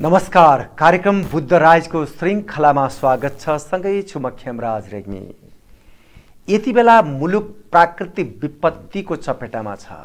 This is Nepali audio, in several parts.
नमस्कार, कार्यक्रम बुद्धराजको श्रृङ्खलामा स्वागत छ। सँगै छु म खेमराज रेग्मी। यति बेला मुलुक प्राकृतिक विपत्तिको चपेटामा छ।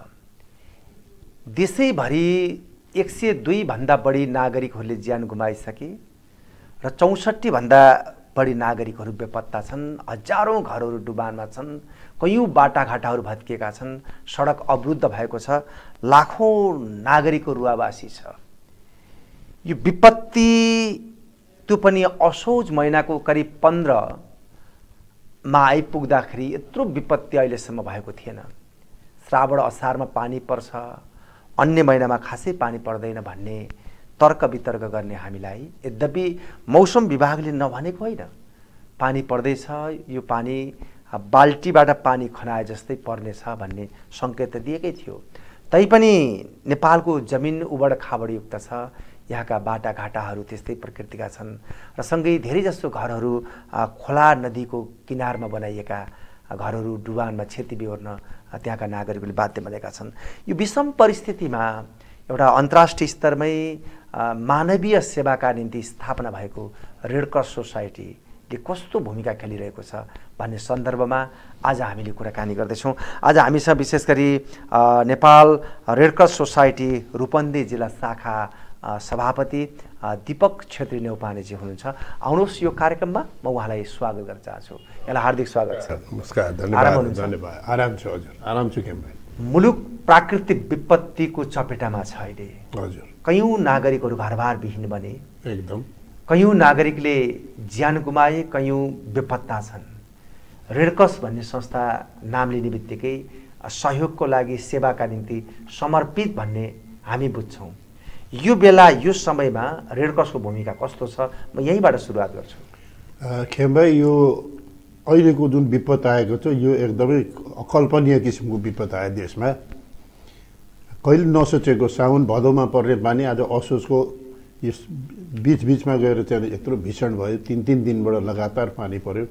देशैभरि 102 भन्दा बढी नागरिकहरूले ज्यान गुमाइसके र 64 भन्दा बढी नागरिकहरू बेपत्ता छन्। हजारौं घरहरू डुबानमा छन्। कयौं बाटाघाटाहरू भत्किएका छन्। सडक अवरुद्ध भएको छ। लाखौं नागरिकको रुवावासी छ। यो विपत्ति त्यो पनि असोज महिनाको करिब 15 मा आइपुग्दाखेरि यत्रो विपत्ति अहिलेसम्म भएको थिएन। श्रावण असारमा पानी पर्छ, अन्य महिनामा खासै पानी पर्दैन भन्ने तर्क वितर्क गर्ने हामीलाई, यद्यपि मौसम विभागले नभनेको होइन, पानी पर्दैछ, यो पानी बाल्टीबाट पानी खनाए जस्तै पर्नेछ भन्ने सङ्केत दिएकै थियो। तैपनि नेपालको जमिन उबड खाबडयुक्त छ। यहाँका बाटाघाटाहरू त्यस्तै प्रकृतिका छन् र सँगै धेरैजसो घरहरू खोला नदीको किनारमा बनाइएका घरहरू डुबानमा क्षति बेहोर्न त्यहाँका नागरिकहरूले बाध्य बनेका छन्। यो विषम परिस्थितिमा एउटा अन्तर्राष्ट्रिय स्तरमै मानवीय सेवाका निम्ति स्थापना भएको रेडक्रस सोसाइटीले कस्तो भूमिका खेलिरहेको छ भन्ने सन्दर्भमा आज हामीले कुराकानी गर्दैछौँ। आज हामीसँग विशेष गरी नेपाल रेडक्रस सोसाइटी रूपन्देही जिल्ला शाखा सभापति दीपक छेत्री नेउपानेजी हुनुहुन्छ। आउनुहोस्, यो कार्यक्रममा म उहाँलाई स्वागत गर्न चाहन्छु। यहाँलाई हार्दिक स्वागत छ। नमस्कार, धन्यवाद। आराम छु हजुर, आराम छु खेम भाइ। मुलुक प्राकृतिक विपत्तिको चपेटामा छ अहिले। हजुर, कयौं नागरिकहरू घरबार विहीन बने। एकदम। कयौं नागरिकले ज्यान गुमाए, कयौं बेपत्ता छन्। रेडक्रस भन्ने संस्था नाम लिने बित्तिकै सहयोगको लागि, सेवाका निम्ति समर्पित भन्ने हामी बुझ्छौँ। यो बेला, यो समयमा रेडक्रसको भूमिका कस्तो छ, म यहीँबाट सुरुवात गर्छु। खेम भाइ, यो अहिलेको जुन विपद आएको छ यो एकदमै अकल्पनीय किसिमको विपद आयो देशमा। कहिले नसोचेको साउन भदौमा पर्ने पानी आज असोजको यस बिचबिचमा गएर चाहिँ यत्रो भीषण भयो। 3-3 दिनबाट लगातार पानी पर्यो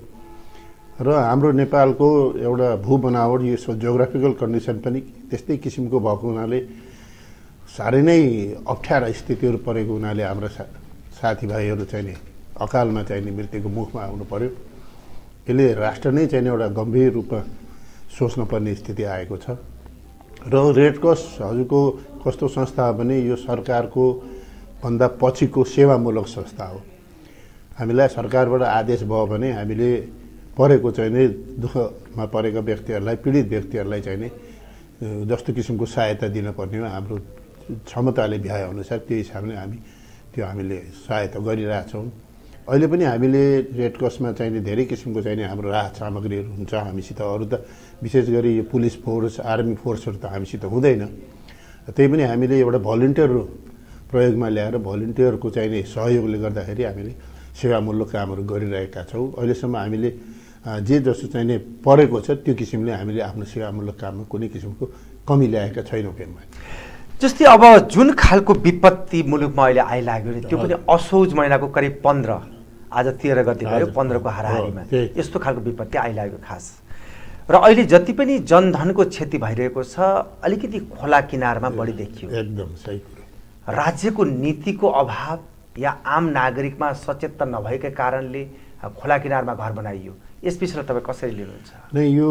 र हाम्रो नेपालको एउटा भूबनावट, यो जियोग्राफिकल कन्डिसन पनि त्यस्तै किसिमको भएको हुनाले साह्रै नै अप्ठ्यारा स्थितिहरू परेको हुनाले हाम्रा साथीभाइहरू चाहिँ नि अकालमा चाहिँ नि मृत्युको मुखमा आउनु पर्यो। यसले राष्ट्र नै चाहिँ एउटा गम्भीर रूपमा सोच्नुपर्ने स्थिति आएको छ। र रेडक्रस हजुरको कस्तो संस्था हो भने यो सरकारको भन्दा पछिको सेवामूलक संस्था हो। हामीलाई सरकारबाट आदेश भयो भने हामीले परेको चाहिँ नि दुःखमा परेका व्यक्तिहरूलाई, पीडित व्यक्तिहरूलाई चाहिँ नि जस्तो किसिमको सहायता दिनुपर्ने हो, हाम्रो क्षमताले भ्याए अनुसार त्यो हिसाबले हामीले सहायता गरिरहेछौँ। अहिले पनि हामीले रेडक्रसमा चाहिने धेरै किसिमको चाहिने हाम्रो राहत सामग्रीहरू हुन्छ हामीसित। अरू त विशेष गरी यो पुलिस फोर्स, आर्मी फोर्सहरू त हामीसित हुँदैन। त्यही पनि हामीले एउटा भलिन्टियर प्रयोगमा ल्याएर भलिन्टियरको चाहिने सहयोगले गर्दाखेरि हामीले सेवामूलक कामहरू गरिरहेका छौँ। अहिलेसम्म हामीले जे जसो चाहिने परेको छ त्यो किसिमले हामीले आफ्नो सेवामूलक काममा कुनै किसिमको कमी ल्याएका छैनौँ। फेरि जस्तै अब जुन खालको विपत्ति मुलुकमा अहिले आइलाग्यो नि, त्यो पनि असोज महिनाको करिब 15, आज 13 गते भयो, 15 को हाराहारीमा यस्तो खालको विपत्ति आइलाग्यो खास। र अहिले जति पनि जनधनको क्षति भइरहेको छ, अलिकति खोला किनारमा बढी देखियो। एकदम सही कुरो। राज्यको नीतिको अभाव या आम नागरिकमा सचेत नभएकै कारणले खोला किनारमा घर बनाइयो। यस विषयलाई तपाईँ कसरी लिनुहुन्छ? नै, यो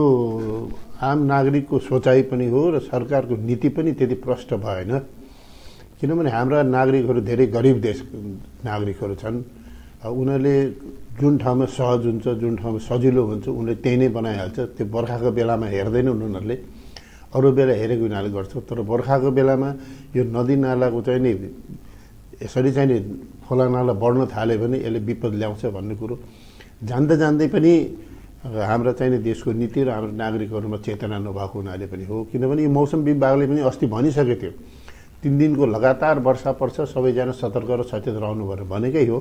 आम नागरिकको सोचाइ पनि हो र सरकारको नीति पनि त्यति प्रष्ट भएन। किनभने हाम्रा नागरिकहरू धेरै गरिब देश नागरिकहरू छन्। उनीहरूले जुन ठाउँमा सहज हुन्छ, जुन ठाउँमा सजिलो हुन्छ, उनीहरूले त्यही नै बनाइहाल्छ। त्यो बर्खाको बेलामा हेर्दैनन् उनीहरूले, अरू बेला हेरेको हुनाले गर्छ। तर बर्खाको बेलामा यो नदी नालाको चाहिँ नि यसरी चाहिँ नि खोला नाला बढ्न थाल्यो भने यसले विपद ल्याउँछ भन्ने कुरो जान्दै जान्दै पनि हाम्रा चाहिने देशको नीति र हाम्रो नागरिकहरूमा चेतना नभएको हुनाले पनि हो। किनभने यो मौसम विभागले पनि अस्ति भनिसकेको थियो 3 दिनको लगातार वर्षा पर्छ, सबैजना सतर्क र सचेत रहनु भनेकै हो।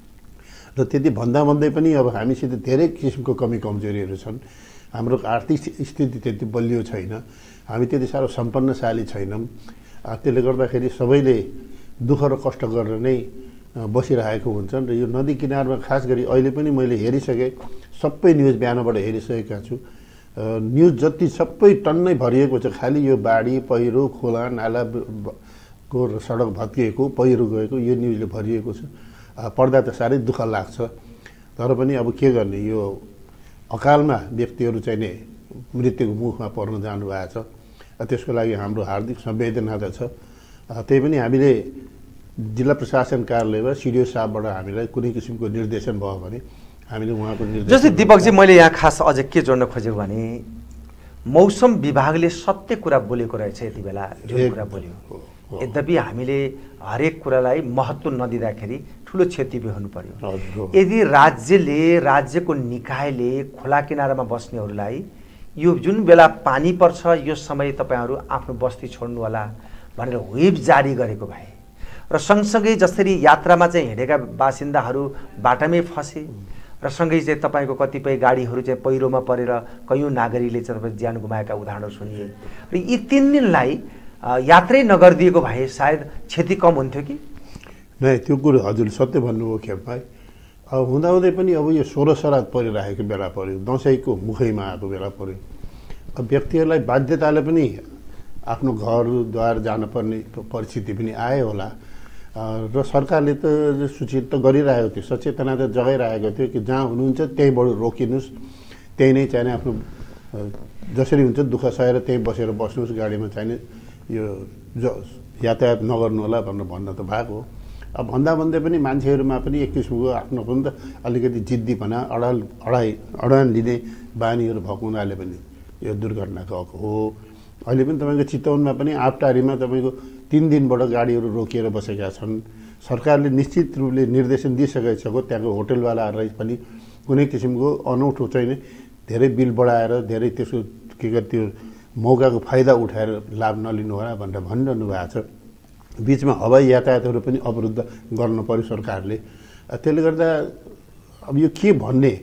र त्यति भन्दै पनि अब हामीसित धेरै किसिमको कमी कमजोरीहरू छन्। हाम्रो आर्थिक स्थिति त्यति बलियो छैन, हामी त्यति साह्रो सम्पन्नशाली छैनौँ। त्यसले गर्दाखेरि सबैले दुःख र कष्ट गरेर नै बसिरहेको हुन्छन्। र यो नदी किनारमा खास गरी अहिले पनि मैले हेरिसकेँ, सबै न्युज बिहानबाट हेरिसकेका छु। न्युज जति सबै टन्नै भरिएको छ, खालि यो बाढी, पहिरो, खोला नाला र सडक भत्किएको पहिरो गएको यो न्युजले भरिएको छ। पढ्दा त साह्रै दुःख लाग्छ, तर पनि अब के गर्ने, यो अकालमा व्यक्तिहरू चाहिँ नि मृत्युको मुखमा पर्न जानुभएको छ। त्यसको लागि हाम्रो हार्दिक संवेदना त छ। त्यही पनि हामीले जिल्ला प्रशासन कार्यालयमा सिडिओ साहबबाट हामीलाई कुनै किसिमको निर्देशन भयो भने हामीले उहाँको निर्देशन। जस्तै दीपकजी, मैले यहाँ खास अझ के जोड्न खोजेको भने मौसम विभागले सत्य कुरा बोलेको रहेछ यति बेला, जुन कुरा बोल्यो। यद्यपि हामीले हरेक कुरालाई महत्त्व नदिँदाखेरि ठुलो क्षति हुनु पर्यो। यदि राज्यको निकायले खोला किनारामा बस्नेहरूलाई यो जुन बेला पानी पर्छ यो समय तपाईँहरू आफ्नो बस्ती छोड्नु होला भनेर व्हिप जारी गरेको भए र सँगसँगै जसरी यात्रामा चाहिँ हिँडेका बासिन्दाहरू बाटामै फसे र सँगै चाहिँ तपाईँको कतिपय गाडीहरू चाहिँ पहिरोमा परेर कयौँ नागरिकले चाहिँ तपाईँ ज्यान गुमाएका उदाहरणहरू सुनिए र यी 3 दिनलाई यात्रै नगरिदिएको भए सायद क्षति कम हुन्थ्यो कि? नै, त्यो कुरो हजुरले सत्य भन्नुभयो खेपमा। अब हुँदाहुँदै पनि अब यो 16 श्राद्ध परिरहेको बेला पर्यो, दसैँको मुखैमा आएको बेला पर्यो। अब व्यक्तिहरूलाई बाध्यताले पनि आफ्नो घरद्वार जानुपर्ने परिस्थिति पनि आयो होला र सरकारले त सूचित त गरिरहेको थियो, सचेतना त जगाइरहेको थियो कि जहाँ हुनुहुन्छ त्यहीँबाट रोकिनुहोस्, त्यही नै चाहिने आफ्नो जसरी हुन्छ दुःख सहेर त्यहीँ बसेर बस्नुहोस्, गाडीमा चाहिने यो यातायात नगर्नु होला भनेर भन्न त भएको हो। अब भन्दै पनि मान्छेहरूमा पनि एक किसिमको आफ्नो पनि त अलिकति जिद्दीपना अडान लिने बानीहरू भएको हुनाले पनि यो दुर्घटना गएको हो। अहिले पनि तपाईँको चितवनमा पनि आबटारीमा तपाईँको 3 दिनबाट गाडीहरू रोकिएर बसेका छन्। सरकारले निश्चित रूपले निर्देशन दिइसकेको छ त्यहाँको होटलवालाहरूलाई पनि कुनै किसिमको अनौठो चाहिँ धेरै बिल बढाएर धेरै त्यसको के गर्छ त्यो मौकाको फाइदा उठाएर लाभ नलिनु होला भनेर भनिरहनु भएको छ। बिचमा हवाई यातायातहरू पनि अवरुद्ध गर्न पर्यो सरकारले। त्यसले गर्दा अब यो के भन्ने,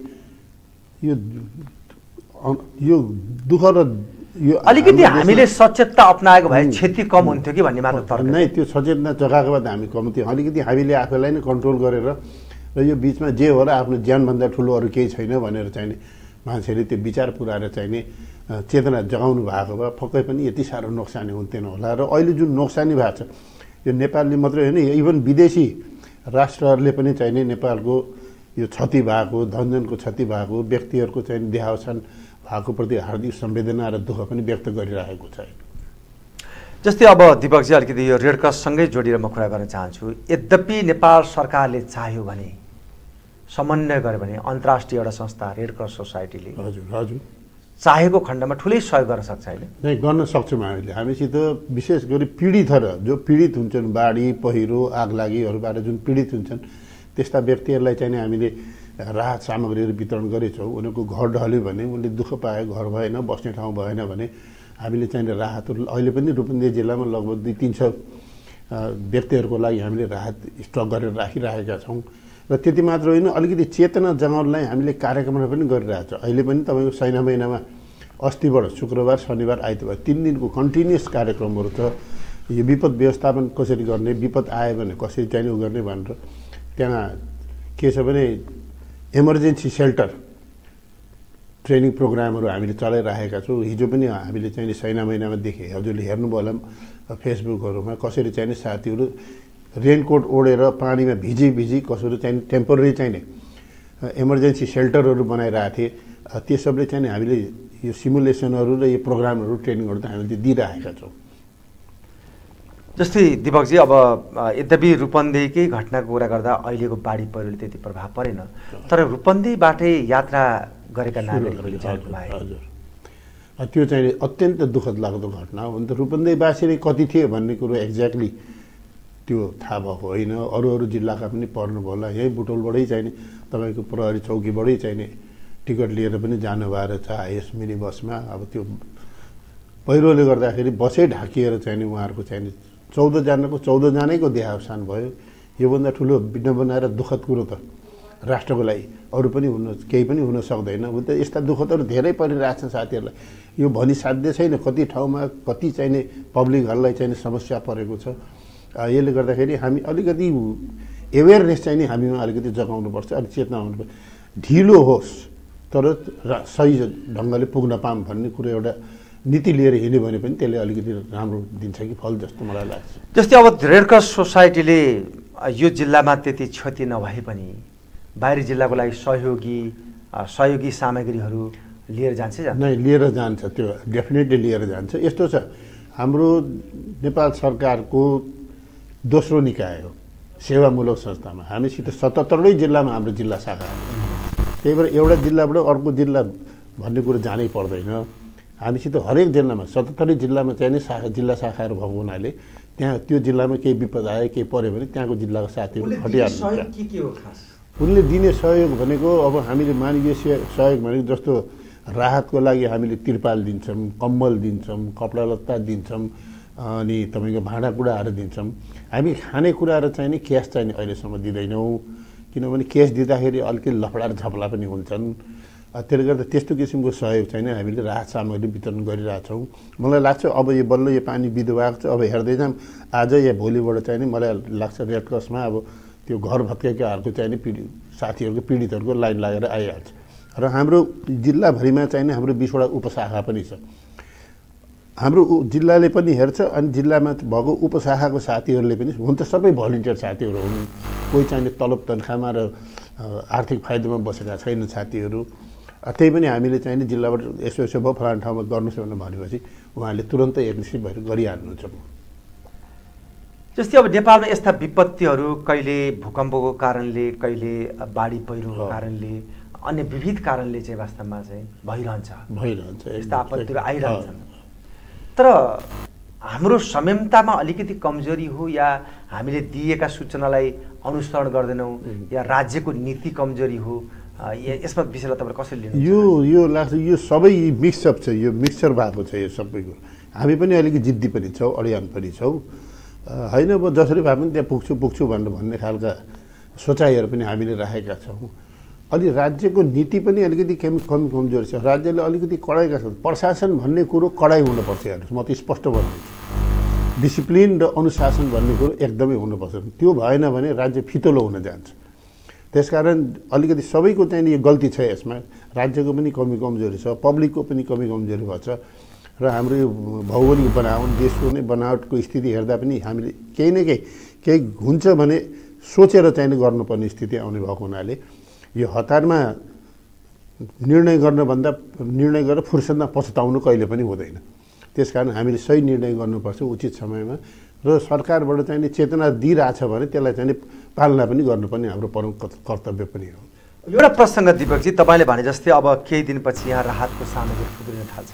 यो दुःख र यो अलिकति हामीले सचेतता अपनाएको भए क्षति कम हुन्थ्यो कि भन्ने मात्र तर्क नै। त्यो सचेतना जगाएको भए हामी कम्ती, अलिकति हामीले आफैलाई नै कन्ट्रोल गरेर र यो बिचमा जे होला आफ्नो ज्यानभन्दा ठुलो अरू केही छैन भनेर चाहिने मान्छेले त्यो विचार पुऱ्याएर चाहिने चेतना जगाउनु भएको भए पक्कै पनि यति साह्रो नोक्सानी हुन्थेन होला। र अहिले जुन नोक्सानी भएको छ यो नेपालले मात्रै होइन, इभन विदेशी राष्ट्रहरूले पनि चाहिने नेपालको यो क्षति भएको, धनजनको क्षति भएको, व्यक्तिहरूको चाहिँ देहावसान भएको प्रति हार्दिक संवेदना र दुःख पनि व्यक्त गरिरहेको छ। जस्तै अब दीपकजी अलिकति यो रेड क्रससँगै जोडेर म कुरा गर्न चाहन्छु। यद्यपि नेपाल सरकारले चाह्यो भने, समन्वय गर्यो भने अन्तर्राष्ट्रिय एउटा संस्था रेड क्रस सोसाइटीले हजुर चाहेको खण्डमा ठुलै सहयोग गर्न सक्छ होइन? नै, गर्न सक्छौँ हामीले। हामीसित विशेष गरी पीडितहरू जो पीडित हुन्छन्, बाढी पहिरो आगलागीहरूबाट जुन पीडित हुन्छन् त्यस्ता व्यक्तिहरूलाई चाहिँ हामीले राहत सामग्रीहरू वितरण गरेछौँ। उनीहरूको घर ढल्यो भने, उनले दुःख पाए, घर भएन, बस्ने ठाउँ भएन भने हामीले चाहिने राहतहरू अहिले पनि रूपन्देही जिल्लामा लगभग 200-300 व्यक्तिहरूको लागि हामीले राहत स्टक गरेर राखिरहेका छौँ। र त्यति मात्र होइन, अलिकति चेतना जगाउनलाई हामीले कार्यक्रमहरू पनि गरिरहेको छ। अहिले पनि तपाईँको सैना महिनामा अस्तिबाट शुक्रबार, शनिबार, आइतबार 3 दिनको कन्टिन्युस कार्यक्रमहरू छ। यो विपद व्यवस्थापन कसरी गर्ने, विपद आयो भने कसरी चाहिने गर्ने भनेर त्यहाँ के छ भने इमर्जेन्सी सेल्टर ट्रेनिङ प्रोग्रामहरू हामीले चलाइरहेका छौँ। हिजो पनि हामीले चाहिँ सैना महिनामा देखेँ, हजुरले हेर्नुभयो होला फेसबुकहरूमा, कसरी चाहिने साथीहरू रेनकोट ओढेर पानीमा भिजी कसरी चाहिँ टेम्पोररी चाहिने इमर्जेन्सी सेल्टरहरू बनाइरहेको थिए। त्यो सबले चाहिँ हामीले यो सिमुलेसनहरू र यो प्रोग्रामहरू ट्रेनिङहरू त हामीले दिइरहेका छौँ। जस्तै दीपकजी, अब यद्यपि रूपन्देहीकै घटनाको कुरा गर्दा अहिलेको बाढी पहिरोले त्यति प्रभाव परेन, तर रूपन्देहीबाटै यात्रा गरेका नागरिकहरूले ज्यान गुमाए। त्यो चाहिँ अत्यन्त दुःखद लाग्दो घटना हो। अन्त रूपन्देहीवासी नै कति थिए भन्ने कुरो एक्ज्याक्टली त्यो थाहा भएको होइन। अरू जिल्लाका पनि पर्नुभयो होला। यही बुटोलबाटै चाहिने तपाईँको प्रहरी चौकीबाटै चाहिने टिकट लिएर पनि जानुभएको रहेछ आइएस मिनी बसमा। अब त्यो पहिरोले गर्दाखेरि बसै ढाकिएर चाहिने उहाँहरूको चाहिने 14 जनाको 14 जनाको देहावसान भयो। योभन्दा ठुलो विडम्बना र दुःखद कुरो त राष्ट्रको लागि अरू पनि केही पनि हुन सक्दैन। हुन त यस्ता दुःखदहरू धेरै परिरहेछन् साथीहरूलाई। यो भनी साध्य छैन कति ठाउँमा कति चाहिने पब्लिकहरूलाई चाहिने समस्या परेको छ। यसले गर्दाखेरि हामी अलिकति एवेरनेस चाहिँ नि हामीमा अलिकति जगाउनुपर्छ, अलिक चेतना हुनुपर्छ। ढिलो होस् तर सही ढङ्गले पुग्न पाऊँ भन्ने कुरो एउटा नीति लिएर हिँड्यो भने पनि त्यसले अलिकति राम्रो दिन्छ कि फल जस्तो मलाई लाग्छ। जस्तै अब रेड क्रस सोसाइटीले यो जिल्लामा त्यति क्षति नभए पनि बाहिरी जिल्लाको लागि सहयोगी सामग्रीहरू लिएर जान्छ नै लिएर जान्छ, त्यो डेफिनेटली लिएर जान्छ। यस्तो छ, हाम्रो नेपाल सरकारको दोस्रो निकाय हो सेवामूलक संस्थामा, हामीसित 77वटै जिल्लामा हाम्रो जिल्ला शाखा हो। त्यही भएर एउटा जिल्लाबाट अर्को जिल्ला भन्ने कुरो जानै पर्दैन। हामीसित हरेक जिल्लामा 77 जिल्लामा चाहिँ नि जिल्ला शाखाहरू भएको हुनाले त्यहाँ त्यो जिल्लामा केही विपद आयो केही पऱ्यो भने त्यहाँको जिल्लाको साथीहरू हटिहाल्नुहुन्छ। उनले दिने सहयोग भनेको अब हामीले मानवीय सहयोग भनेको जस्तो राहतको लागि हामीले तिरपाल दिन्छौँ, कम्बल दिन्छौँ, कपडा लत्ता दिन्छौँ, अनि तपाईँको भाँडाकुँडाहरू दिन्छौँ। हामी खानेकुराहरू चाहिँ नि क्यास चाहिँ अहिलेसम्म दिँदैनौँ, किनभने क्यास दिँदाखेरि अलिकति लफडा र झपला पनि हुन्छन्। त्यसले गर्दा त्यस्तो किसिमको सहयोग चाहिँ हामीले राहत सामग्री वितरण गरिरहेछौँ। मलाई लाग्छ अब यो बल्ल यो पानी बिदो भएको छ, अब हेर्दै जाऊँ आज या भोलिबाट चाहिँ नि मलाई लाग्छ रेड क्रसमा अब त्यो घर भत्काएकाहरूको चाहिँ नि साथीहरूको पीडितहरूको लाइन लागेर आइहाल्छ। र हाम्रो जिल्लाभरिमा चाहिँ नि हाम्रो 20वटा उपशाखा पनि छ। हाम्रो जिल्लाले पनि हेर्छ अनि जिल्लामा भएको उपशाखाको साथीहरूले पनि हुन त सबै भलिन्टियर साथीहरू हुन्, कोही चाहिँ तलब तनखामा र आर्थिक फाइदामा बसेका छैन साथीहरू। त्यही पनि हामीले चाहिँ नि जिल्लाबाट यसो यसो भयो फलाना ठाउँमा गर्नुहोस् भनेर भनेपछि उहाँले तुरन्तै एकनिश्चित भएर गरिहाल्नुहुन्छ। जस्तै अब नेपालमा यस्ता विपत्तिहरू कहिले भूकम्पको कारणले, कहिले बाढी पहिरोको कारणले, अन्य विविध कारणले चाहिँ वास्तवमा चाहिँ भइरहन्छ यस्ता आपत्तिहरू आइरहन्छन्। तर हाम्रो संयमतामा अलिकति कमजोरी हो या हामीले दिएका सूचनालाई अनुसरण गर्दैनौँ या राज्यको नीति कमजोरी हो, यसमा विषयलाई तपाईँले कसरी लिनु? यो लाग्छ यो सबै मिक्सअप छ, यो मिक्सचर भएको छ यो सबैको। हामी पनि अलिकति जिद्दी पनि छौँ, अडियान पनि छौँ, होइन अब जसरी भए पनि त्यहाँ पुग्छु भनेर भन्ने खालका सोचाइहरू पनि हामीले राखेका छौँ। अलि राज्यको नीति पनि अलिकति कमजोरी छ। राज्यले अलिकति कडाइका छ। प्रशासन भन्ने कुरो कडाइ हुनुपर्छ। हेर्नुहोस्, म त स्पष्ट भन्छु, डिसिप्लिन र अनुशासन भन्ने कुरो एकदमै हुनुपर्छ। त्यो भएन भने राज्य फितलो हुन जान्छ। त्यसकारण अलिकति सबैको चाहिँ यो गल्ती छ यसमा। राज्यको पनि कमजोरी छ, पब्लिकको पनि कमजोरी भएको छ र हाम्रो यो भौगोलिक बनावट, देशको नै बनावटको स्थिति हेर्दा पनि हामीले केही न केही हुन्छ भने सोचेर चाहिँ गर्नुपर्ने स्थिति आउने भएको हुनाले यो हतारमा निर्णय गरेर फुर्सदमा पछुताउनु कहिले पनि हुँदैन। त्यसकारण हामीले सही निर्णय गर्नुपर्छ उचित समयमा र सरकारबाट चाहिँ चेतना दिइरहेछ भने त्यसलाई चाहिँ पालना पनि गर्नुपर्ने हाम्रो परम कर्तव्य पनि हो। एउटा प्रसङ्ग दिपकजी, तपाईँले भने जस्तै अब केही दिनपछि यहाँ राहतको सामग्री थुप्रिन थाल्छ।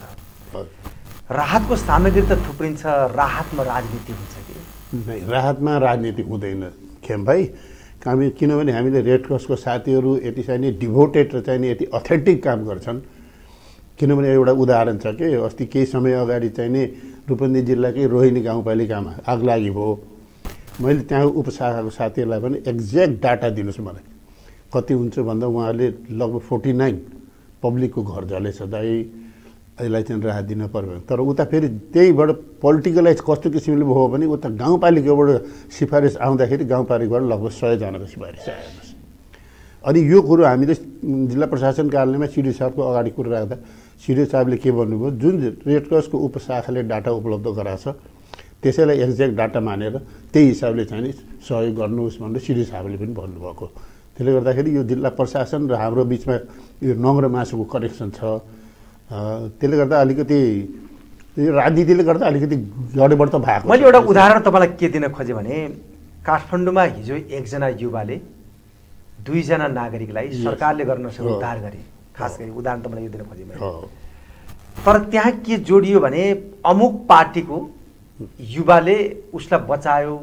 राहतको सामग्री त थुप्रिन्छ, राहतमा राजनीति हुन्छ कि? राहतमा राजनीति हुँदैन खेम भाइ। किनभने हामीले रेड क्रसको साथीहरू यति चाहिँ डिभोटेड र चाहिँ यति अथेन्टिक काम गर्छन्। किनभने एउटा उदाहरण छ कि अस्ति केही समय अगाडि चाहिँ नि रूपन्देही जिल्लाकै रोहिणी गाउँपालिकामा आगलागी भयो। मैले त्यहाँ उपशाखाको साथीहरूलाई पनि एक्ज्याक्ट डाटा दिनुहोस् मलाई कति हुन्छ भन्दा उहाँहरूले लगभग 49 पब्लिकको घर जलेछ दाइ, यसलाई चाहिँ राहत दिन पर्यो। तर उता फेरि त्यहीबाट पोलिटिकलाइज कस्तो किसिमले भयो भने उता गाउँपालिकाबाट सिफारिस आउँदाखेरि गाउँपालिकाबाट लगभग 100 जनाको सिफारिस आयो। अनि यो कुरो हामीले जिल्ला प्रशासन कार्यालयमा सिडिओ साहबको अगाडि कुरो राख्दा सिडिओ साहबले के भन्नुभयो, जुन रेड क्रसको उपशाखाले डाटा उपलब्ध गराछ त्यसैलाई एक्ज्याक्ट डाटा मानेर त्यही हिसाबले चाहिँ सहयोग गर्नुहोस् भनेर सिडिओ साहबले पनि भन्नुभएको। त्यसले गर्दाखेरि यो जिल्ला प्रशासन र हाम्रो बिचमा यो नङ र मासुको कनेक्सन छ। त्यसले गर्दा अलिकति यो राजनीतिले गर्दा अलिकति गडबड त भएको। मैले एउटा उदाहरण तपाईँलाई के दिन खोजेँ भने काठमाडौँमा हिजो एकजना युवाले 2 जना नागरिकलाई सरकारले गर्न सक्ने उद्धार गरे। खास गरी उदाहरण तपाईँलाई यो दिन खोजेँ मैले। तर त्यहाँ के जोडियो भने अमुक पार्टीको युवाले उसलाई बचायो,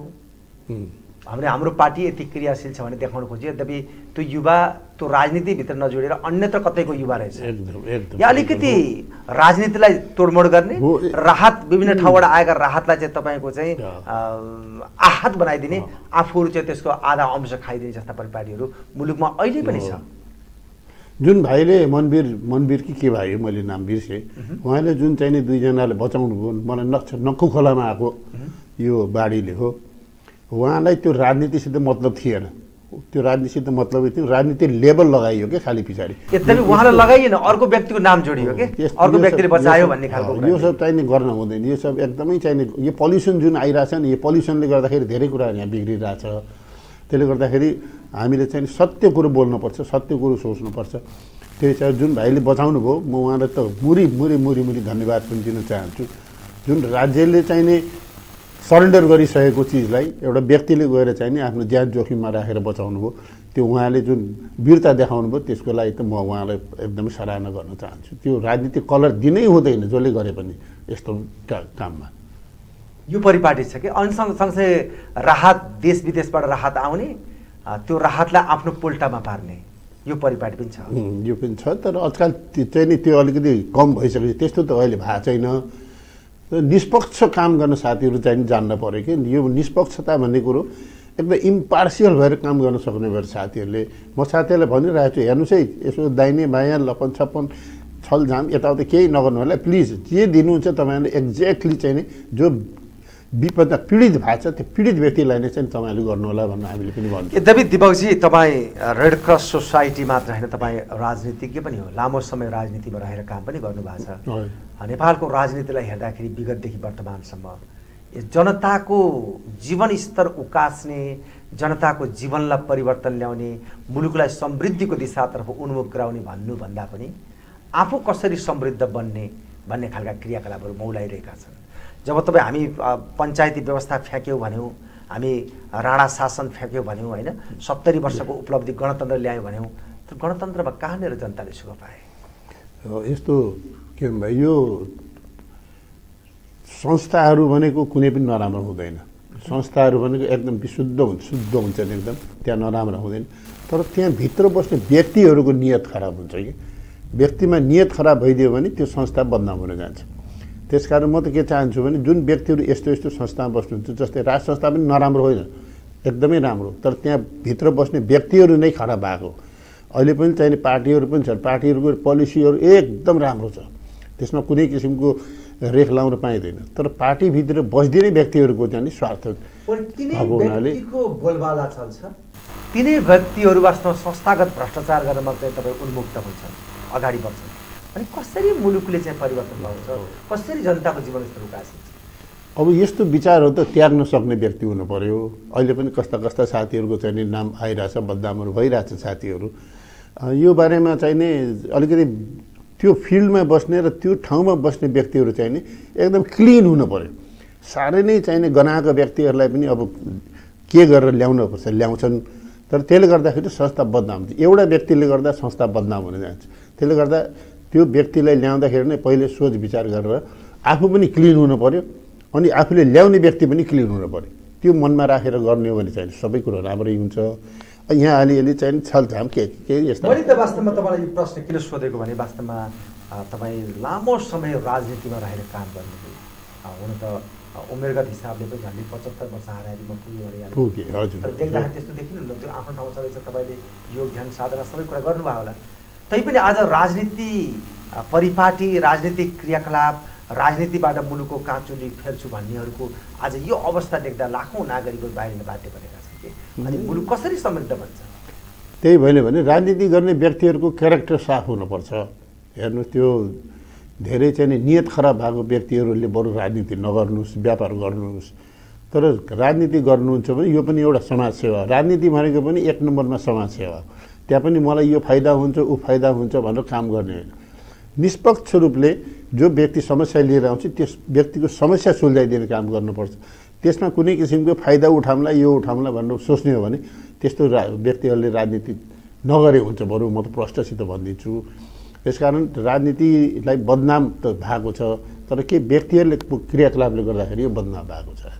हाम्रो पार्टी यति क्रियाशील छ भने देखाउन खोज्यो। यद्यपि त्यो युवा त्यो राजनीतिभित्र नजोडेर अन्यत्र कतैको युवा रहेछ। या अलिकति राजनीतिलाई तोडमोड गर्ने, राहत विभिन्न ठाउँबाट आएका राहतलाई चाहिँ तपाईँको चाहिँ आहत बनाइदिने, आफूहरू चाहिँ त्यसको आधा अंश खाइदिने जस्ता परिपाटीहरू मुलुकमा अहिले पनि छ। जुन भाइले मनवीर कि के भाइ हो, मैले नाम बिर्सेँ, उहाँले जुन चाहिँ नि 2 जनाले बचाउनु भयो, मलाई नक्खु खोलामा आएको यो बाढीले हो। उहाँलाई त्यो राजनीतिसित मतलब थिएन, त्यो राजनीतिसित मतलबै थियो राजनीति लेबल लगाइयो क्या खालि पछाडि यद्यपि उहाँलाई लगाइएन अर्को व्यक्तिको नाम जोडियो के अर्को व्यक्तिले बचायो भन्ने खालको यो सब चाहिने गर्न हुँदैन यो सब एकदमै चाहिने यो पल्युसन जुन आइरहेछ नि यो पल्युसनले गर्दाखेरि धेरै कुराहरू यहाँ बिग्रिरहेछ त्यसले गर्दाखेरि हामीले चाहिँ सत्य कुरो बोल्नुपर्छ सत्य कुरो सोच्नुपर्छ त्यही चाहिँ जुन भाइले बचाउनु भयो म उहाँलाई त मुरी मुरी मुरी मुरी धन्यवाद पनि दिन चाहन्छु जुन राज्यले चाहिने सरेन्डर गरिसकेको चिजलाई एउटा व्यक्तिले गएर चाहिँ नि आफ्नो ज्यान जोखिममा राखेर बचाउनु भयो त्यो उहाँले जुन वीरता देखाउनु भयो त्यसको लागि त म उहाँलाई एकदमै सराहना गर्न चाहन्छु त्यो राजनीतिक कलर दिनै हुँदैन जसले गरे पनि यस्तो काममा यो परिपाटी छ कि अनि सँगसँगै राहत देश विदेशबाट राहत आउने त्यो राहतलाई आफ्नो पोल्टामा पार्ने यो परिपाटी पनि छ यो पनि छ तर आजकल चाहिँ नि त्यो अलिकति कम भइसकेपछि त्यस्तो त अहिले भएको छैन निष्पक्ष काम गर्न साथीहरू चाहिँ जान्न पर्यो कि यो निष्पक्षता भन्ने कुरो एकदम इम्पार्सियल भएर काम गर्न सक्ने भएर साथीहरूले म साथीहरूलाई भनिरहेको छु हेर्नुहोस् है यसो दाहिने बायाँ लपन छप्पन छलझाम यताउता केही नगर्नु होला प्लिज जे दिनुहुन्छ तपाईँहरूले एक्ज्याक्टली चाहिँ नि जो विपदा पीडित भएको छ त्यो पीडित व्यक्तिलाई नै चाहिँ तपाईँहरूले गर्नु होला भन्नु हामीले पनि भन्छौँ यद्यपि दिपकजी तपाईँ रेड क्रस सोसाइटी मात्र होइन तपाईँ राजनीतिज्ञ पनि हो लामो समय राजनीतिमा रहेर काम पनि गर्नुभएको छ नेपालको राजनीतिलाई हेर्दाखेरि विगतदेखि वर्तमानसम्म जनताको जीवनस्तर उकास्ने जनताको जीवनलाई परिवर्तन ल्याउने मुलुकलाई समृद्धिको दिशातर्फ उन्मुख गराउने भन्नुभन्दा पनि आफू कसरी समृद्ध बन्ने भन्ने खालका क्रियाकलापहरू मौलाइरहेका छन् जब तपाईँ हामी पञ्चायती व्यवस्था फ्याँक्यौँ भन्यौँ हामी राणा शासन फ्याँक्यौँ भन्यौँ होइन 70 वर्षको उपलब्धि गणतन्त्र ल्यायौँ भन्यौँ तर गणतन्त्रमा कहाँनिर जनताले सुख पाए यस्तो के भयो यो संस्थाहरू भनेको कुनै पनि नराम्रो हुँदैन संस्थाहरू भनेको एकदम विशुद्ध हुन्छन् एकदम त्यहाँ नराम्रो हुँदैन तर त्यहाँ भित्र बस्ने व्यक्तिहरूको नियत खराब हुन्छ कि व्यक्तिमा नियत खराब भइदियो भने त्यो संस्था बदनाम हुन जान्छ त्यसकारण म त के चाहन्छु भने जुन व्यक्तिहरू यस्तो यस्तो संस्थामा बस्नुहुन्छ जस्तै राज संस्था पनि नराम्रो होइन एकदमै राम्रो तर त्यहाँ भित्र बस्ने व्यक्तिहरू नै खराब भएको अहिले पनि चाहिने पार्टीहरू पनि छन् पार्टीहरूको पोलिसीहरू एकदम राम्रो छ त्यसमा कुनै किसिमको रेख लाउन पाइँदैन तर पार्टीभित्र बस्दिने व्यक्तिहरूको चाहिँ स्वार्थ भएको हुनाले बोलबाला चल्छ तिनै व्यक्तिहरू वास्तवमा संस्थागत भ्रष्टाचार गर्न चाहिँ तपाईँ उन्मुक्त हुन्छन् अगाडि बढ्छन् अनि कसरी मुलुकले चाहिँ परिवर्तन पाउँछ कसरी जनताको जीवनस्तर उकासिन्छ अब यस्तो विचारहरू त त्याग्न सक्ने व्यक्ति हुनु पर्यो अहिले पनि कस्ता कस्ता साथीहरूको चाहिँ नाम आइरहेछ बदनामहरू भइरहेछ साथीहरू यो बारेमा चाहिँ नि अलिकति त्यो फिल्डमा बस्ने र त्यो ठाउँमा बस्ने व्यक्तिहरू चाहिँ नि एकदम क्लिन हुनु पर्यो साह्रै नै चाहिँ नि गनाएको व्यक्तिहरूलाई पनि अब के गरेर ल्याउनुपर्छ ल्याउँछन् तर त्यसले गर्दाखेरि संस्था बदनाम हुन्छ एउटा व्यक्तिले गर्दा संस्था बदनाम हुन जान्छ त्यसले गर्दा त्यो व्यक्तिलाई ल्याउँदाखेरि नै पहिले सोच विचार गरेर आफू पनि क्लिन हुनु पर्यो अनि आफूले ल्याउने व्यक्ति पनि क्लिन हुनु पर्यो त्यो मनमा राखेर गर्ने हो भने चाहिँ सबै कुरो राम्रै हुन्छ यहाँ अलिअलि चाहिँ छलझाम के यस्तो मैले त वास्तवमा तपाईँलाई यो प्रश्न किन सोधेको भने वास्तवमा तपाईँ लामो समय राजनीतिमा रहेर काम गर्नुभयो हुन त उमेरगत हिसाबले पनि झन्डै 75 वर्ष हाराहारीमा पुग्यो हजुर देख्दाखेरि त्यस्तो देखिनु त्यो आफ्नो ठाउँमा सबै तपाईँले योग ध्यान साधना सबै कुरा गर्नुभयो होला तैपनि आज राजनीति परिपाटी राजनीतिक क्रियाकलाप राजनीतिबाट मुलुकको काँचुली फेर्छु भन्नेहरूको आज यो अवस्था देख्दा लाखौँ नागरिकहरू बाहिरिन बाध्य बनेका छन् कि अनि मुलुक कसरी समृद्ध बन्छ त्यही भएन भने राजनीति गर्ने व्यक्तिहरूको क्यारेक्टर साफ हुनुपर्छ हेर्नुहोस् त्यो धेरै चाहिँ नियत खराब भएको व्यक्तिहरूले बरु राजनीति नगर्नुहोस् व्यापार गर्नुहोस् तर राजनीति गर्नुहुन्छ भने यो पनि एउटा समाजसेवा राजनीति भनेको पनि एक नम्बरमा समाजसेवा त्यहाँ पनि मलाई यो फाइदा हुन्छ ऊ फाइदा हुन्छ भनेर काम गर्ने होइन निष्पक्ष रूपले जो व्यक्ति समस्या लिएर आउँछ त्यस व्यक्तिको समस्या सुल्झाइदिने काम गर्नुपर्छ त्यसमा कुनै किसिमको फाइदा उठाउँला यो उठाउँला भनेर सोच्ने हो भने त्यस्तो व्यक्तिहरूले राजनीति नगरे हुन्छ बरु म त प्रष्टसित भनिदिन्छु त्यसकारण राजनीतिलाई बदनाम त भएको छ तर के व्यक्तिहरूले क्रियाकलापले गर्दाखेरि यो बदनाम भएको छ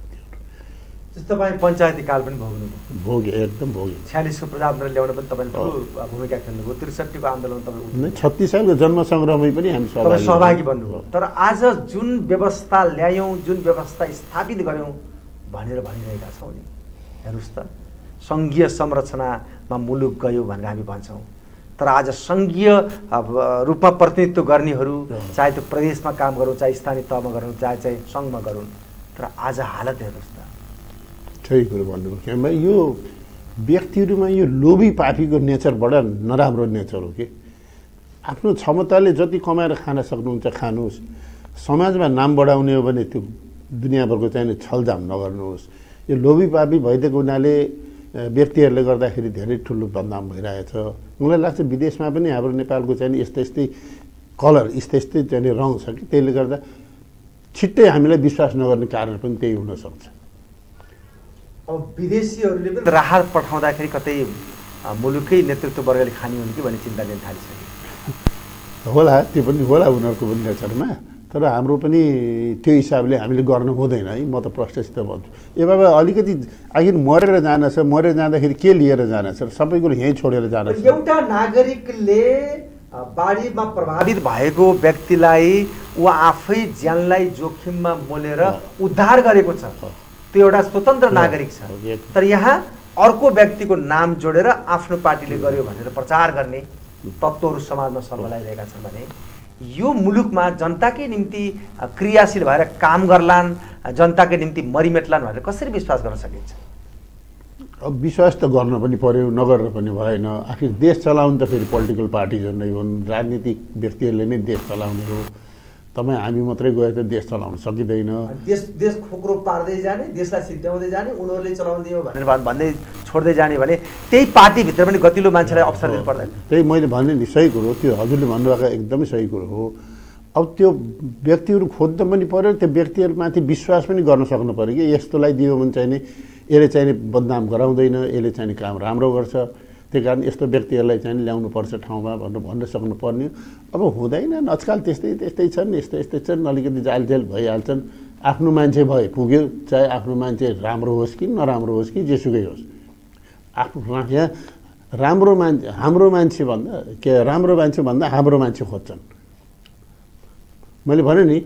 जस्तो तपाईँ पञ्चायती काल पनि भोग्यो एकदम भोग्यो 46 को प्रजा आन्दोलन ल्याउन पनि तपाईँले ठुलो भूमिका खेल्नुभयो 63 को आन्दोलन तपाईँ 36 सालको जन्म सङ्ग्राममै पनि हामी सहभागी बन्नुभयो तर आज जुन व्यवस्था ल्यायौँ जुन व्यवस्था स्थापित गऱ्यौँ भनेर भनिरहेका छौँ नि हेर्नुहोस् त सङ्घीय संरचनामा मुलुक गयो भनेर हामी भन्छौँ तर आज सङ्घीय रूपमा प्रतिनिधित्व गर्नेहरू चाहे त्यो प्रदेशमा काम गरौँ चाहे स्थानीय तहमा गरौँ चाहे सङ्घमा गरौँ तर आज हालत हेर्नुहोस् त सही कुरो भन्नुभयो यो व्यक्तिहरूमा यो लोभी पापीको नेचर बडा नराम्रो नेचर हो कि आफ्नो क्षमताले जति कमाएर खान सक्नुहुन्छ खानुहोस् समाजमा नाम बढाउने हो भने त्यो दुनियाँभरको चाहिने छलजाम नगर्नुहोस् यो लोभी पापी भइदिएको हुनाले व्यक्तिहरूले गर्दाखेरि धेरै ठुलो बदनाम भइरहेछ मलाई लाग्छ विदेशमा पनि हाम्रो नेपालको चाहिँ यस्तै कलर यस्तै चाहिँ रङ छ कि त्यसले गर्दा छिट्टै हामीलाई विश्वास नगर्ने कारण पनि त्यही हुनसक्छ अब विदेशीहरूले पनि राहत पठाउँदाखेरि कतै मुलुकै नेतृत्ववर्गले खाने हुन् कि भन्ने चिन्ता लिन थालिसके होला त्यो पनि होला उनीहरूको पनि नेचरमा तर हाम्रो पनि त्यो हिसाबले हामीले गर्न हुँदैन है म त प्रष्टसित भन्छु ए बाबा अलिकति आखिर मरेर जान छ मरेर जाँदाखेरि के लिएर जान छ सबै कुरो यहीँ छोडेर जान छ एउटा नागरिकले बाढीमा प्रभावित भएको व्यक्तिलाई ऊ आफै ज्यानलाई जोखिममा मोलेर उद्धार गरेको छ त्यो एउटा स्वतन्त्र नागरिक छ तर यहाँ अर्को व्यक्तिको नाम जोडेर आफ्नो पार्टीले गर्यो भनेर प्रचार गर्ने तत्त्वहरू समाजमा सर्वलाइरहेका छन् भने यो मुलुकमा जनताकै निम्ति क्रियाशील भएर काम गर्लान् जनताकै निम्ति मरिमेट्लान् भनेर कसरी विश्वास गर्न सकिन्छ अब विश्वास त गर्न पनि पर्यो नगरेर पनि भएन आखिर देश चलाउनु त फेरि पोलिटिकल पार्टिजहरू नै हुन् राजनीतिक व्यक्तिहरूले नै देश चलाउने हो तपाईँ हामी मात्रै गएर त देश चलाउन सकिँदैन देश खोक्रो पार्दै जाने देशलाई सिद्ध्याउँदै जाने उनीहरूले चलाउँदै हो भनेर भन्दै छोड्दै जाने भने त्यही पार्टीभित्र पनि गतिलो मान्छेलाई अवसर दिनु पर्दैन त्यही मैले भने नि सही कुरो त्यो हजुरले भन्नुभएको एकदमै सही कुरो हो अब त्यो व्यक्तिहरू खोज्न पनि पर्यो त्यो व्यक्तिहरूमाथि विश्वास पनि गर्न सक्नु पर्यो कि यस्तोलाई दियो भने चाहिँ नि यसले चाहिँ बदनाम गराउँदैन यसले चाहिँ काम राम्रो गर्छ त्यही कारण यस्तो व्यक्तिहरूलाई चाहिँ ल्याउनुपर्छ ठाउँमा भन्न सक्नुपर्ने अब हुँदैन आजकल त्यस्तै छन् यस्तै छन् अलिकति जालझेल भइहाल्छन् आफ्नो मान्छे भए पुग्यो चाहे आफ्नो मान्छे राम्रो होस् कि नराम्रो होस् कि जेसुकै होस् आफ्नो यहाँ राम्रो मान्छे हाम्रो मान्छे भन्दा राम्रो मान्छे भन्दा हाम्रो मान्छे खोज्छन् मैले भने नि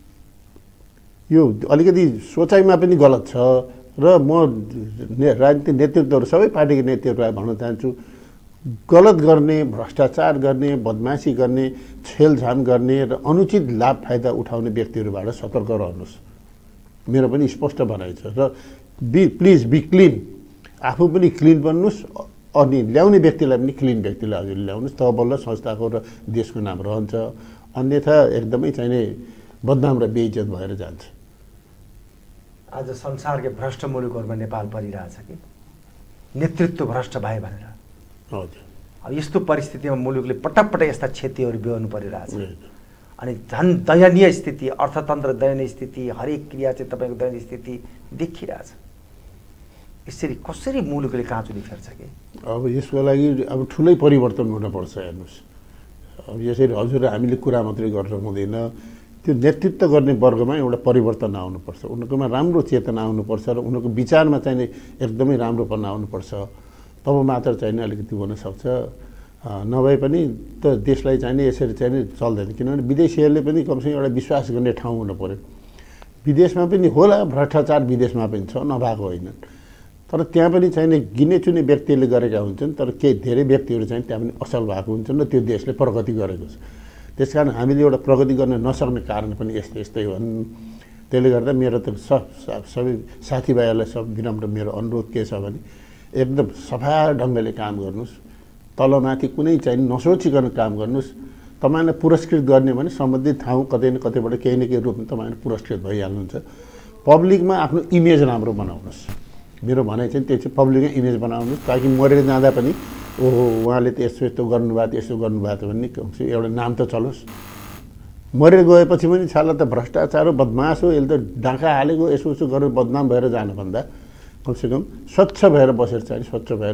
यो अलिकति सोचाइमा पनि गलत छ र म राजनीतिक नेतृत्वहरू सबै पार्टीको नेतृत्वलाई भन्न चाहन्छु गलत गर्ने भ्रष्टाचार गर्ने बदमासी गर्ने छेलझाम गर्ने र अनुचित लाभ फाइदा उठाउने व्यक्तिहरूबाट सतर्क रहनुहोस् मेरो पनि स्पष्ट भनाइ छ र प्लिज बी क्लिन आफू पनि क्लिन बन्नुहोस् अनि ल्याउने व्यक्तिलाई पनि क्लिन व्यक्तिलाई हजुर ल्याउनुहोस् तब बल्ल संस्थाको र देशको नाम रहन्छ अन्यथा एकदमै चाहिने बदनाम र बेइज्जत भएर जान्छ आज संसारकै भ्रष्ट मुलुकहरूमा नेपाल परिरहेछ कि नेतृत्व भ्रष्ट भए भनेर हजुर अब यस्तो परिस्थितिमा मुलुकले पटक पटक यस्ता क्षतिहरू बेहोर्नु परिरहेछ अनि झन् दयनीय स्थिति अर्थतन्त्र दयनीय स्थिति हरेक क्रिया चाहिँ तपाईँको दयनीय स्थिति देखिरहेछ यसरी कसरी मुलुकले काँचुली फेर्छ कि अब यसको लागि अब ठुलै परिवर्तन हुनपर्छ हेर्नुहोस् अब यसरी हजुर हामीले कुरा मात्रै गरेर हुँदैन त्यो नेतृत्व गर्ने वर्गमा एउटा परिवर्तन आउनुपर्छ उनीहरूकोमा राम्रो चेतना आउनुपर्छ र उनीहरूको विचारमा चाहिँ एकदमै राम्रोपना आउनुपर्छ तब मात्र चाहिँ अलिकति हुनसक्छ नभए पनि त देशलाई चाहिँ यसरी चाहिँ चल्दैन किनभने विदेशीहरूले पनि कमसेकम एउटा विश्वास गर्ने ठाउँ हुनु पर्यो विदेशमा पनि होला भ्रष्टाचार विदेशमा पनि छ नभएको होइन तर त्यहाँ पनि चाहिँ गिने चुने व्यक्तिहरूले गरेका हुन्छन् तर केही धेरै व्यक्तिहरू चाहिँ त्यहाँ पनि असल भएको हुन्छन् र त्यो देशले प्रगति गरेको छ त्यस कारण हामीले एउटा प्रगति गर्न नसक्ने कारण पनि यस्तै हुन् त्यसले गर्दा मेरो त सबै साथीभाइहरूलाई सब विनम्र मेरो अनुरोध के छ भने एकदम सफा ढङ्गले काम गर्नुहोस् तलमाथि कुनै चाहिँ नसोचिकन काम गर्नुहोस् तपाईँलाई पुरस्कृत गर्ने भने सम्बन्धित ठाउँ कतै न कतैबाट केही न केही रूपमा तपाईँले पुरस्कृत भइहाल्नुहुन्छ पब्लिकमा आफ्नो इमेज राम्रो बनाउनुहोस् मेरो भनाइ चाहिँ त्यो चाहिँ पब्लिकमा इमेज बनाउनुहोस् ताकि मरेर जाँदा पनि ओहो उहाँले त यस्तो गर्नुभएको भन्ने एउटा नाम त चलोस् मरेर गएपछि पनि छाला त भ्रष्टाचार हो बदमास हो यसले त डाका हालेको यसो गरेर बदनाम भएर जानुभन्दा कमसेकम स्वच्छ भएर बसेर चाहिँ स्वच्छ भएर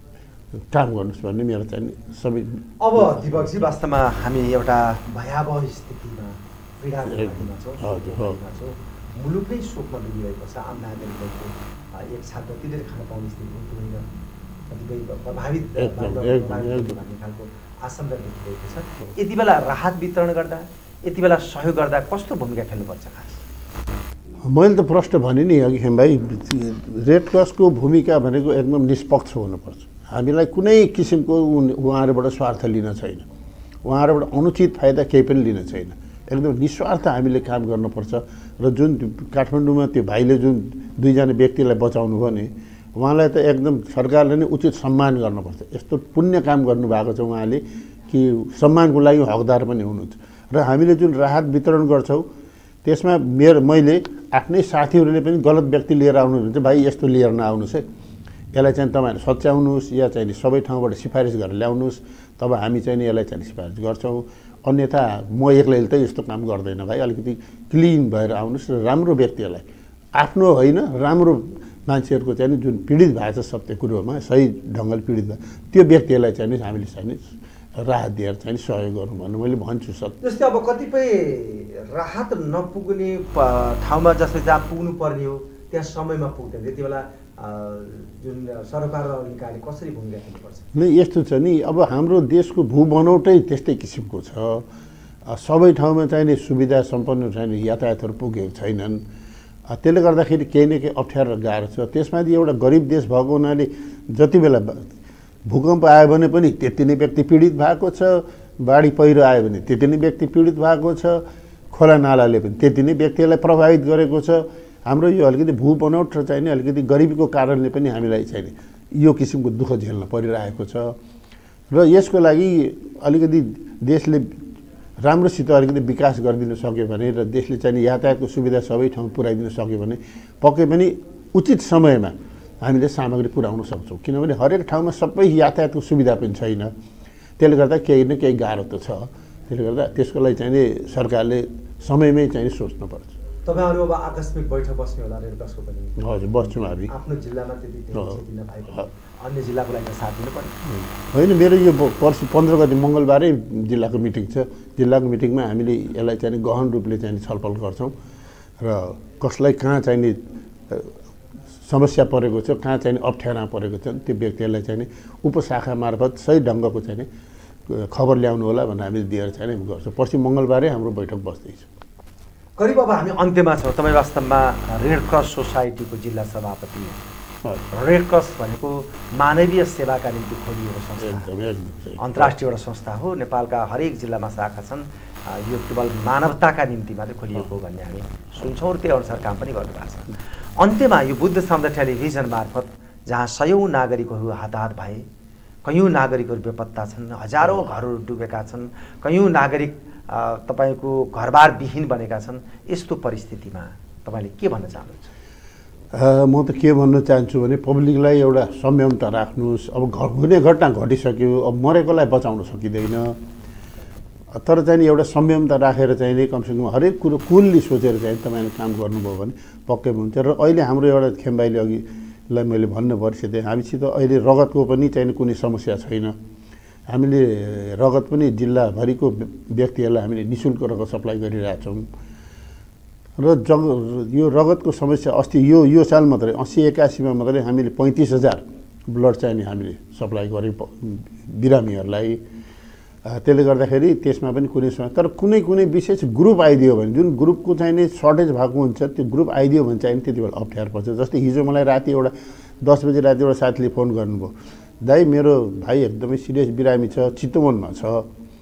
काम गर्नुहोस् भन्ने मेरो चाहिँ सबै अब दिपकजी वास्तवमा हामी एउटा भयावह स्थितिमा पीडामा छौँ मुलुकै शोकमा डुबिरहेको छ आम नागरिकहरूको एक छात्र तिरेर खान पाउने स्थिति होइन कतिपय प्रभावित भन्ने खालको आशंका देखिरहेको छ यति बेला राहत वितरण गर्दा यति बेला सहयोग गर्दा कस्तो भूमिका खेल्नुपर्छ खास मैले त प्रश्न भने नि अघि भाइ रेड क्रसको भूमिका भनेको एकदम निष्पक्ष हुनुपर्छ हामीलाई कुनै किसिमको उहाँहरूबाट स्वार्थ लिन छैन उहाँहरूबाट अनुचित फाइदा केही पनि लिन छैन एकदम निस्वार्थ हामीले काम गर्नुपर्छ र जुन काठमाडौँमा त्यो भाइले जुन दुईजना व्यक्तिलाई बचाउनु भयो नि उहाँलाई त एकदम सरकारले नै उचित सम्मान गर्नुपर्छ। यस्तो पुण्य काम गर्नुभएको छ उहाँले कि सम्मानको लागि हकदार पनि हुनुहुन्छ। र हामीले जुन राहत वितरण गर्छौँ त्यसमा मैले आफ्नै साथीहरूले पनि गलत व्यक्ति लिएर आउनुहुन्छ, भाइ यस्तो लिएर नआउनुहोस् है, यसलाई चाहिँ तपाईँहरू सच्याउनुहोस् या चाहिँ सबै ठाउँबाट सिफारिस गरेर ल्याउनुहोस्, तब हामी चाहिँ यसलाई चाहिँ सिफारिस गर्छौँ। अन्यथा म एक्लैले त यस्तो काम गर्दैन भाइ, अलिकति क्लिन भएर आउनुहोस् र राम्रो व्यक्तिहरूलाई, आफ्नो होइन राम्रो मान्छेहरूको चाहिँ जुन पीडित भएको छ सत्य कुरोमा सही ढङ्गले पीडित भयो त्यो व्यक्तिहरूलाई चाहिँ हामीले चाहिँ राहत दिएर चाहिँ सहयोग गरौँ भन्नु मैले भन्छु। जस्तै अब कतिपय राहत नपुग्ने ठाउँमा जस्तै जहाँ पुग्नु पर्ने हो त्यहाँ समयमा पुग्दैन, त्यति बेला जुन सरकार र निकायले कसरी भूमिका खेल्नुपर्छ? नै यस्तो छ नि, अब हाम्रो देशको भूबनौटै त्यस्तै किसिमको छ। सबै ठाउँमा चाहिने सुविधा सम्पन्न चाहिने यातायातहरू पुगेको छैनन्। त्यसले गर्दाखेरि केही न केही अप्ठ्यारो गाह्रो छ। त्यसमा एउटा गरिब देश भएको हुनाले जति बेला भूकम्प आयो भने पनि त्यति नै व्यक्ति पीडित भएको छ, बाढी पहिरो आयो भने त्यति नै व्यक्ति पीडित भएको छ, खोला नालाले पनि त्यति नै व्यक्तिलाई प्रभावित गरेको छ। हाम्रो यो अलिकति भूबनौट र चाहिने अलिकति गरिबीको कारणले पनि हामीलाई चाहिने यो किसिमको दुःख झेल्न परिरहेको छ। र यसको लागि अलिकति देशले राम्रोसित अलिकति विकास गरिदिन सक्यो भने र देशले चाहिँ यातायातको सुविधा सबै ठाउँ पुर्याइदिन सक्यो भने पक्कै पनि उचित समयमा हामीले सामग्री पुर्याउन सक्छौँ। किनभने हरेक ठाउँमा सबै यातायातको सुविधा पनि छैन, त्यसले गर्दा केही न केही गाह्रो त छ। त्यसले गर्दा त्यसको लागि चाहिँ सरकारले समयमै चाहिँ सोच्नुपर्छ। तपाईँहरू अब आकस्मिक बैठक बस्ने होला रेड क्रसको पनि? हजुर बस्छौँ हामी। आफ्नो जिल्लामा त्यति दिन भएको अन्य जिल्लाको लागि साथ दिनु पर्ने होइन। मेरो यो पर्सि 15 गते मङ्गलबारै जिल्लाको मिटिङ छ। जिल्लाको मिटिङमा हामीले यसलाई चाहिँ गहन रूपले चाहिँ छलफल गर्छौँ र कसलाई कहाँ चाहिने समस्या परेको छ, कहाँ चाहिँ अप्ठ्यारा परेको छ त्यो व्यक्तिहरूलाई चाहिँ उपशाखा मार्फत सही ढङ्गको चाहिँ खबर ल्याउनु होला भनेर हामीले दिएर चाहिँ गर्छौँ। पर्सि मङ्गलबारै हाम्रो बैठक बस्दैछ। करिब अब हामी अन्त्यमा छौँ। तपाईँ वास्तवमा रेड क्रस सोसाइटीको जिल्ला सभापति। रेड क्रस भनेको मानवीय सेवाका निम्ति खोलिएको संस्था, अन्तर्राष्ट्रिय एउटा संस्था हो। नेपालका हरेक जिल्लामा शाखा छन्। यो केवल मानवताका निम्ति मात्रै खोलिएको हो भन्ने हामी सुन्छौँ र त्यही अनुसार काम पनि गर्नुभएको छ। अन्त्यमा यो बुद्ध साम्राज्य टेलिभिजन मार्फत जहाँ सयौँ नागरिकहरू हाताहात भए, कयौँ नागरिकहरू बेपत्ता छन्, हजारौँ घरहरू डुबेका छन्, कयौँ नागरिक तपाईँको घरबार विहीन बनेका छन्, यस्तो परिस्थितिमा तपाईँले के भन्न चाहनुहुन्छ? म त के भन्न चाहन्छु भने पब्लिकलाई एउटा संयमता राख्नुहोस्। अब हुने घटना घटिसक्यो, अब मरेकोलाई बचाउन सकिँदैन, तर चाहिँ एउटा संयमता राखेर चाहिँ कमसेकम हरेक कुरो कुलली सोचेर चाहिँ तपाईँले काम गर्नुभयो भने पक्कै हुन्छ। र अहिले हाम्रो एउटा खेमबाईले अघिलाई मैले भन्नु पर्छ हामीसित अहिले रगतको पनि चाहिँ कुनै समस्या छैन। हामीले रगत पनि जिल्लाभरिको व्यक्तिहरूलाई हामीले निःशुल्क रगत सप्लाई गरिरहेछौँ। र यो रगतको समस्या अस्ति यो साल मात्रै 80-81मा मात्रै हामीले 35,000 ब्लड चाहिने हामीले सप्लाई गऱ्यौँ बिरामीहरूलाई। त्यसले गर्दाखेरि त्यसमा पनि कुनै समस्या, तर कुनै विशेष ग्रुप आइदियो भने जुन ग्रुपको चाहिने सर्टेज भएको हुन्छ त्यो ग्रुप आइदियो भने चाहिँ त्यति बेला अप्ठ्यारो पर्छ। जस्तै हिजो मलाई राति एउटा 10 बजी राति एउटा साथीले फोन गर्नुभयो, दाइ मेरो भाइ एकदमै सिरियस बिरामी छ, चितवनमा छ,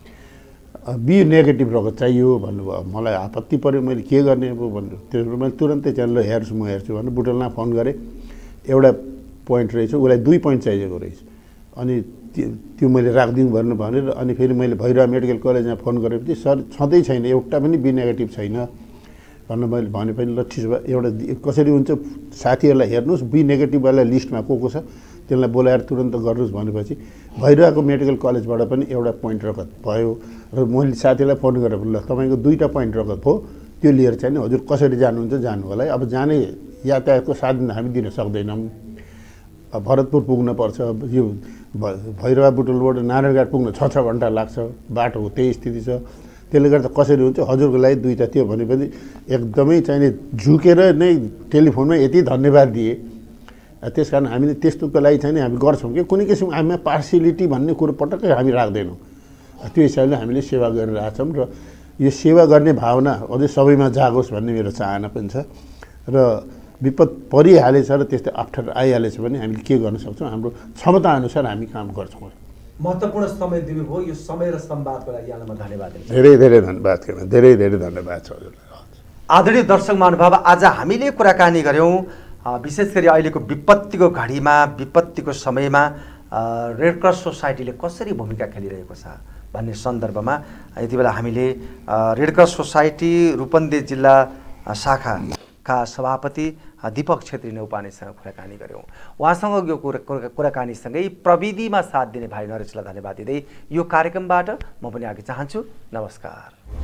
बी नेगेटिभ रगत चाहियो भन्नुभयो। मलाई आपत्ति पऱ्यो, मैले के गर्ने अब भन्नु। त्यसो मैले तुरन्तै चाहिँ ल हेर्छु म हेर्छु भनेर बुटलमा फोन गरेँ। एउटा पोइन्ट रहेछ, उसलाई 2 पोइन्ट चाहिएको रहेछ, अनि त्यो मैले राखिदिउँ भन्नु भनेर अनि फेरि मैले भैरवा मेडिकल कलेजमा फोन गरेपछि सर छँदै छैन, एउटा पनि बी नेगेटिभ छैन भन्नु मैले भने पनि ल ठिक भयो, एउटा कसरी हुन्छ साथीहरूलाई हेर्नुहोस् बी नेगेटिभवाला लिस्टमा को छ त्यसलाई बोलाएर तुरन्त गर्नुहोस् भनेपछि भैरवाको मेडिकल कलेजबाट पनि एउटा पोइन्ट रगत भयो। र मैले साथीलाई फोन गरेर ल तपाईँको 2टा पोइन्ट रगत भयो, त्यो लिएर चाहिँ नि हजुर कसरी जानुहुन्छ जानु होला। अब जाने यातायातको साधन हामी दिन सक्दैनौँ, भरतपुर पुग्नुपर्छ, यो भैरवा बुटोलबाट नारायणघाट पुग्न 6 घन्टा लाग्छ, बाटोको त्यही स्थिति छ। त्यसले गर्दा कसरी हुन्छ हजुरको लागि 2टा त्यो भनेपछि एकदमै चाहिने झुकेर नै टेलिफोनमा यति धन्यवाद दिए। त्यस कारण हामीले त्यस्तोको लागि चाहिँ हामी गर्छौँ कि कुनै किसिमको हामीमा पार्सियलिटी भन्ने कुरो पटक्कै हामी राख्दैनौँ। त्यो हिसाबले हामीले सेवा गरिरहेछौँ र यो सेवा गर्ने भावना अझै सबैमा जागोस् भन्ने मेरो चाहना पनि छ। र विपद परिहालेछ र त्यस्तै अप्ठ्यारो आइहालेछ भने हामीले के गर्न सक्छौँ, हाम्रो क्षमता अनुसार हामी काम गर्छौँ। महत्त्वपूर्ण समय दिनुभयो, यो समय र संवादको लागि यहाँलाई म धन्यवाद दिन्छु। धेरै धेरै धन्यवाद, धेरै धेरै धन्यवाद छ हजुरलाई। आदरणीय दर्शक महानुभाव, आज हामीले कुराकानी गऱ्यौँ विशेष गरी अहिलेको विपत्तिको घडीमा विपत्तिको समयमा रेड क्रस सोसाइटीले कसरी भूमिका खेलिरहेको छ भन्ने सन्दर्भमा यति बेला हामीले रेड क्रस सोसाइटी रूपन्देही जिल्ला शाखाका सभापति दीपक छेत्री नेउपानेसँग कुराकानी गऱ्यौँ। उहाँसँग यो कुराकानीसँगै प्रविधिमा साथ दिने भाइ नरेशलाई धन्यवाद दिँदै यो कार्यक्रमबाट म पनि आगे चाहन्छु। नमस्कार।